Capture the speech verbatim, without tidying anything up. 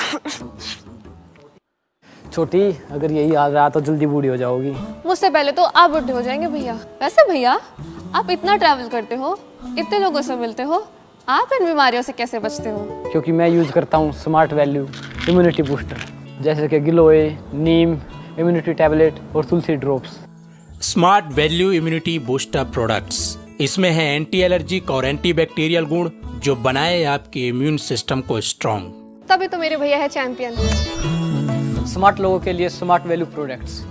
छोटी, अगर यही हाल रहा तो जल्दी बूढ़ी हो जाओगी। मुझसे पहले तो आप बूढ़े हो जाएंगे भैया। वैसे भैया, आप इतना ट्रैवल करते हो, इतने लोगों से मिलते हो, आप इन बीमारियों से कैसे बचते हो? क्योंकि मैं यूज करता हूँ स्मार्ट वैल्यू इम्यूनिटी बूस्टर, जैसे कि गिलोय, नीम इम्यूनिटी टैबलेट और tulsi drops. Smart value immunity booster products, इसमें है एंटी एलर्जिक और एंटी बैक्टीरियल गुण जो बनाए आपके इम्यून सिस्टम को स्ट्रॉन्ग। तभी तो मेरे भैया है चैंपियन। स्मार्ट लोगों के लिए स्मार्ट वैल्यू प्रोडक्ट्स।